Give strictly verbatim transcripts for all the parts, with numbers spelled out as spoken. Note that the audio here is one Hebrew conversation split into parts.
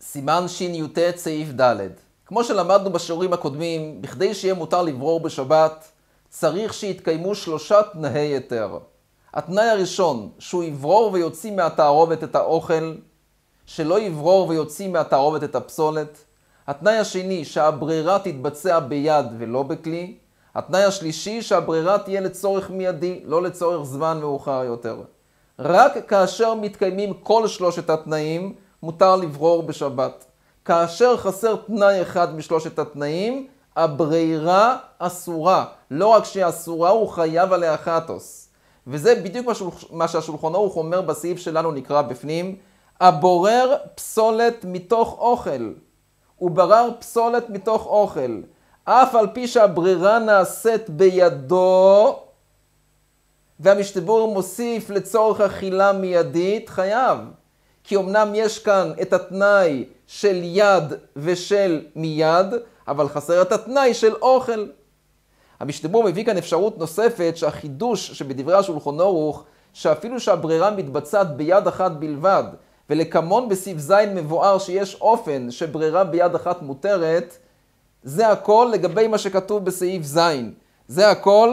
סימן שי"ט סעיף ד'. כמו שלמדנו בשיעורים הקודמים, בכדי שיהיה מותר לברור בשבת, צריך שיתקיימו שלושה תנאי היתר. התנאי הראשון, שהוא יברור ויוציא מהתערובת את האוכל, שלא יברור ויוציא מהתערובת את הפסולת. התנאי השני, שהברירה תתבצע ביד ולא בכלי. התנאי השלישי, שהברירה תהיה לצורך מיידי, לא לצורך זמן מאוחר יותר. רק כאשר מתקיימים כל שלושת התנאים, מותר לברור בשבת. כאשר חסר תנאי אחד משלושת התנאים, הברירה אסורה. לא רק שהיא אסורה, הוא חייב עליה חטוס. וזה בדיוק מה שהשולחן ערוך אומר בסעיף שלנו נקרא בפנים, הבורר פסולת מתוך אוכל. הוא ברר פסולת מתוך אוכל. אף על פי שהברירה נעשית בידו, והמשתבור מוסיף לצורך אכילה מיידית, חייב. כי אמנם יש כאן את התנאי של יד ושל מיד, אבל חסר את התנאי של אוכל. המשתבור מביא כאן אפשרות נוספת שהחידוש שבדברי השולחן ערוך, שאפילו שהברירה מתבצעת ביד אחת בלבד, ולכמון בסעיף ז' מבואר שיש אופן שברירה ביד אחת מותרת, זה הכל לגבי מה שכתוב בסעיף ז'. זה הכל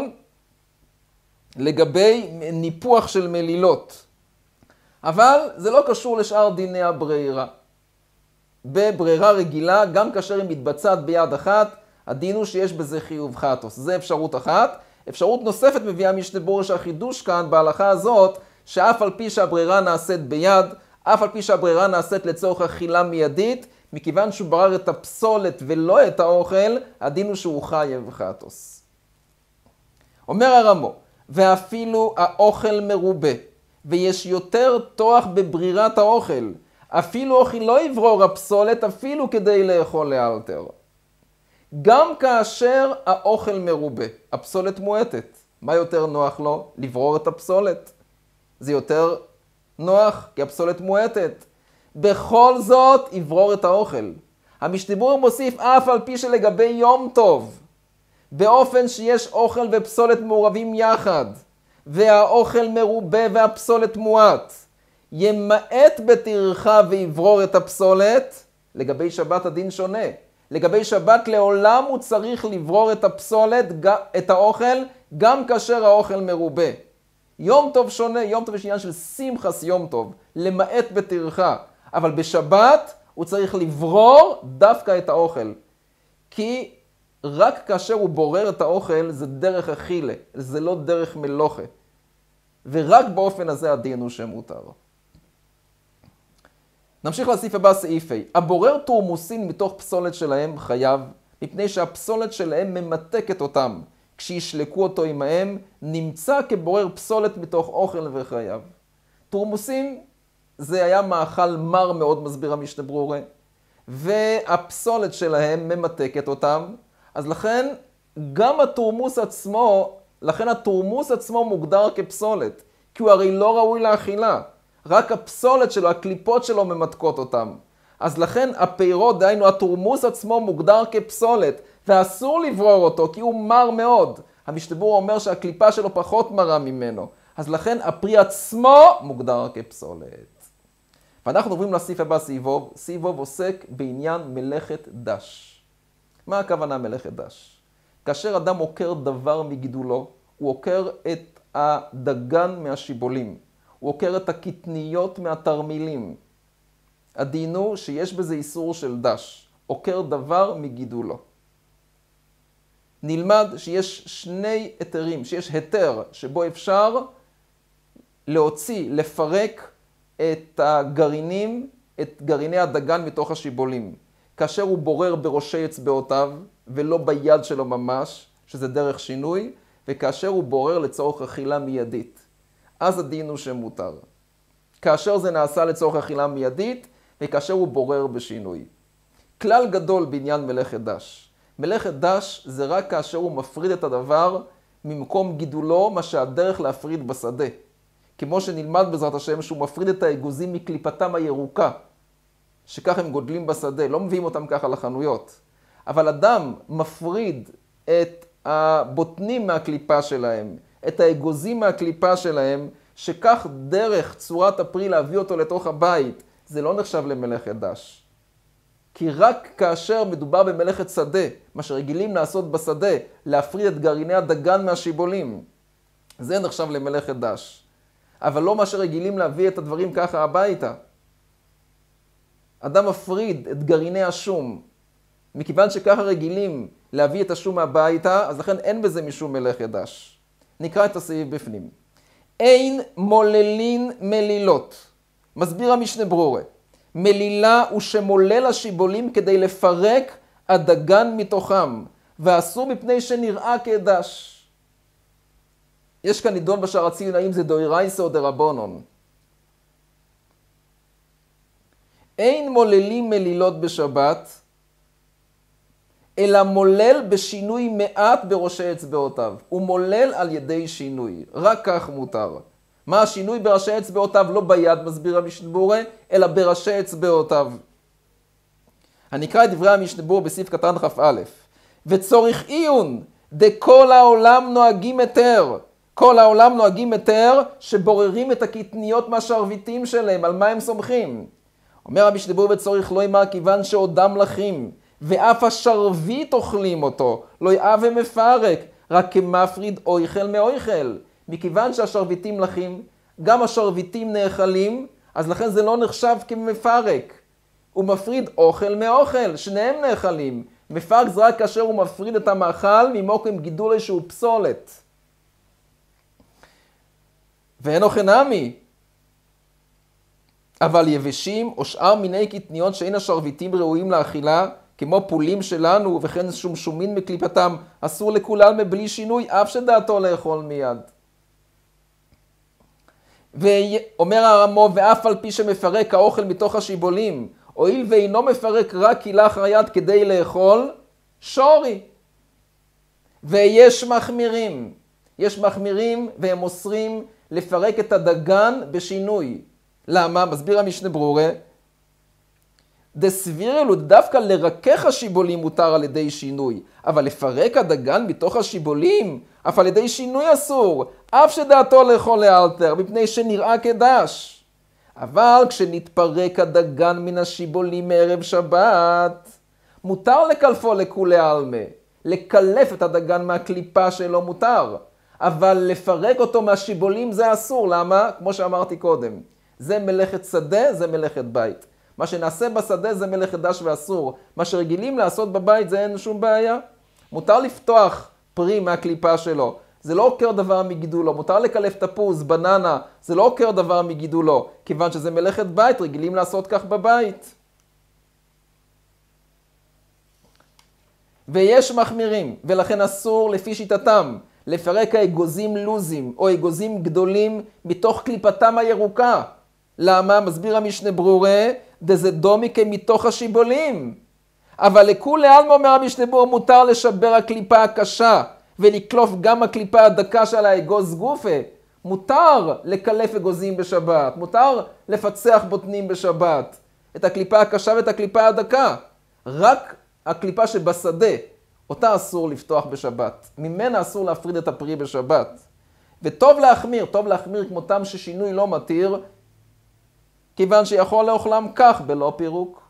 לגבי ניפוח של מלילות. אבל זה לא קשור לשאר דיני הברירה. בברירה רגילה, גם כאשר היא מתבצעת ביד אחת, הדין הוא שיש בזה חיוב חטוס. זה אפשרות אחת. אפשרות נוספת מביאה משתבור שהחידוש כאן בהלכה הזאת, שאף על פי שהברירה נעשית ביד, אף על פי שהברירה נעשית לצורך אכילה מיידית, מכיוון שהוא ברר את הפסולת ולא את האוכל, הדין הוא שהוא חייב חטוס. אומר הרמו, ואפילו האוכל מרובה, ויש יותר תוח בברירת האוכל, אפילו אוכל לא יברור הפסולת, אפילו כדי לאכול לאלתר. גם כאשר האוכל מרובה, הפסולת מועטת, מה יותר נוח לו? לברור את הפסולת. זה יותר נוח, כי הפסולת מועטת. בכל זאת, יברור את האוכל. המשתבור מוסיף אף על פי שלגבי יום טוב, באופן שיש אוכל ופסולת מעורבים יחד, והאוכל מרובה והפסולת מועט, ימעט בטרחה ויברור את הפסולת, לגבי שבת הדין שונה. לגבי שבת לעולם הוא צריך לברור את הפסולת, את האוכל, גם כאשר האוכל מרובה. יום טוב שונה, יום טוב יש עניין של שמחס יום טוב, למעט בטרחה. אבל בשבת הוא צריך לברור דווקא את האוכל. כי רק כאשר הוא בורר את האוכל זה דרך אכילה, זה לא דרך מלוכה. ורק באופן הזה הדין הוא שמותר. נמשיך לסעיף הבא, סעיף ה'. הבורר תורמוסין מתוך פסולת שלהם חייב, מפני שהפסולת שלהם ממתקת אותם. כשישלקו אותו עמהם, נמצא כבורר פסולת מתוך אוכל וחייב. תורמוסין זה היה מאכל מר מאוד, מסביר המשנה ברורה, והפסולת שלהם ממתקת אותם, אז לכן גם התורמוס עצמו, לכן התורמוס עצמו מוגדר כפסולת, כי הוא הרי לא ראוי לאכילה. רק הפסולת שלו, הקליפות שלו ממתקות אותם. אז לכן הפירות, דהיינו התורמוס עצמו מוגדר כפסולת, ואסור לברור אותו כי הוא מר מאוד. המשתבור אומר שהקליפה שלו פחות מרה ממנו. אז לכן הפרי עצמו מוגדר כפסולת. ואנחנו עוברים לסעיף הבא, סיבוב. סיבוב עוסק בעניין מלאכת דש. מה הכוונה מלאכת דש? כאשר אדם עוקר דבר מגידולו, הוא עוקר את הדגן מהשיבולים. הוא עוקר את הקטניות מהתרמילים. הדין הוא שיש בזה איסור של דש. עוקר דבר מגידולו. נלמד שיש שני היתרים, שיש היתר שבו אפשר להוציא, לפרק את הגרעינים, את גרעיני הדגן מתוך השיבולים. כאשר הוא בורר בראשי אצבעותיו ולא ביד שלו ממש, שזה דרך שינוי, וכאשר הוא בורר לצורך אכילה מיידית. אז הדין הוא שמותר. כאשר זה נעשה לצורך אכילה מיידית, וכאשר הוא בורר בשינוי. כלל גדול בעניין מלאכת דש. מלאכת דש זה רק כאשר הוא מפריד את הדבר ממקום גידולו, מה שהדרך להפריד בשדה. כמו שנלמד בעזרת השם שהוא מפריד את האגוזים מקליפתם הירוקה, שכך הם גודלים בשדה, לא מביאים אותם ככה לחנויות. אבל אדם מפריד את הבוטנים מהקליפה שלהם, את האגוזים מהקליפה שלהם, שכך דרך צורת הפרי להביא אותו לתוך הבית, זה לא נחשב למלאכת דש. כי רק כאשר מדובר במלאכת שדה, מה שרגילים לעשות בשדה, להפריד את גרעיני הדגן מהשיבולים, זה נחשב למלאכת דש. אבל לא מה שרגילים להביא את הדברים ככה הביתה. אדם מפריד את גרעיני השום, מכיוון שככה רגילים להביא את השום הביתה, אז לכן אין בזה משום מלאכת דש. נקרא את הסעיף בפנים. אין מוללין מלילות. מסביר המשנה ברורה. מלילה הוא שמולל השיבולים כדי לפרק הדגן מתוכם, ואסור מפני שנראה כדש. יש כאן נידון בשער הציון, האם זה דאורייתא או דרבנן. אין מוללים מלילות בשבת, אלא מולל בשינוי מעט בראשי אצבעותיו. הוא מולל על ידי שינוי, רק כך מותר. מה השינוי בראשי אצבעותיו? לא ביד, מסביר המשנה ברורה, אלא בראשי אצבעותיו. אני אקרא את דברי המשנה ברורה בסעיף קטן כ"א. וצורך עיון, דכל העולם נוהגים היתר. כל העולם נוהגים היתר שבוררים את הקטניות מהשרביטים שלהם, על מה הם סומכים. אומר המשנה ברורה וצורך לא אמר כיוון שעודם לחים, ואף השרביט אוכלים אותו, לא יאה ומפרק, רק כמפריד אויכל מאויכל. מכיוון שהשרביטים לחים, גם השרביטים נאכלים, אז לכן זה לא נחשב כמפרק. הוא מפריד אוכל מאוכל, שניהם נאכלים. מפרק זה רק כאשר הוא מפריד את המאכל ממוקם גידולי שהוא פסולת. ואין אוכל נמי. אבל יבשים או שאר מיני קטניות שאין השרביטים ראויים לאכילה, כמו פולים שלנו וכן שומשומין מקליפתם, אסור לכולם מבלי שינוי, אף שדעתו לאכול מיד. ואומר הרמו, ואף על פי שמפרק האוכל מתוך השיבולים, הואיל ואינו מפרק רק כלאחר היד כדי לאכול, שורי. ויש מחמירים, יש מחמירים והם אוסרים לפרק את הדגן בשינוי. למה? מסביר המשנה ברורה, דסבירלו, דווקא לרכך השיבולים מותר על ידי שינוי, אבל לפרק הדגן מתוך השיבולים, אף על ידי שינוי אסור, אף שדעתו לאכול לאלתר, מפני שנראה כדש. אבל כשנתפרק הדגן מן השיבולים מערב שבת, מותר לקלפו לכולי עלמא, לקלף את הדגן מהקליפה שלו מותר, אבל לפרק אותו מהשיבולים זה אסור. למה? כמו שאמרתי קודם, זה מלאכת שדה, זה מלאכת בית. מה שנעשה בשדה זה מלאכת דש ואסור. מה שרגילים לעשות בבית זה אין שום בעיה. מותר לפתוח פרי מהקליפה שלו, זה לא עוקר דבר מגידולו. מותר לקלף תפוז, בננה, זה לא עוקר דבר מגידולו, כיוון שזה מלאכת בית, רגילים לעשות כך בבית. ויש מחמירים, ולכן אסור לפי שיטתם לפרק האגוזים לוזים או אגוזים גדולים מתוך קליפתם הירוקה. למה? מסביר המשנה ברורה, דזה דומי כמתוך השיבולים. אבל לכולי עלמא אומר המשנה ברורה, מותר לשבר הקליפה הקשה ולקלוף גם הקליפה הדקה של האגוז גופה. מותר לקלף אגוזים בשבת, מותר לפצח בוטנים בשבת, את הקליפה הקשה ואת הקליפה הדקה. רק הקליפה שבשדה, אותה אסור לפתוח בשבת. ממנה אסור להפריד את הפרי בשבת. וטוב להחמיר, טוב להחמיר כמותם ששינוי לא מתיר, כיוון שיכול לאוכלם כך בלא פירוק.